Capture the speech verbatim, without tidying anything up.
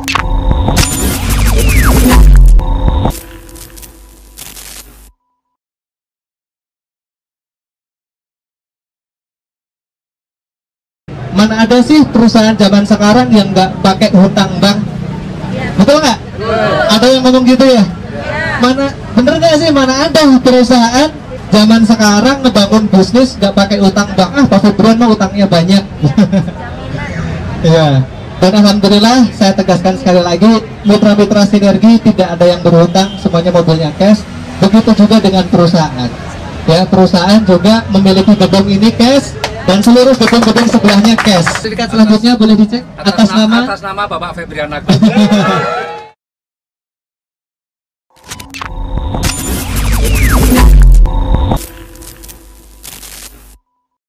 Mana ada sih perusahaan zaman sekarang yang nggak pakai hutang bank? Ya. Betul nggak? Ada yang ngomong gitu ya? Ya. Mana bener nggak sih? Mana ada perusahaan zaman sekarang ngebangun bisnis nggak pakai hutang bank? Ah, Pak Februan mah utangnya banyak. Ya. Dan alhamdulillah saya tegaskan sekali lagi, mitra-mitra sinergi tidak ada yang berhutang, semuanya mobilnya cash. Begitu juga dengan perusahaan. Ya, perusahaan juga memiliki gedung ini cash. Dan seluruh gedung-gedung sebelahnya cash. Sertifikat selanjutnya boleh dicek atas, atas nama atas nama Bapak Febrian Agung.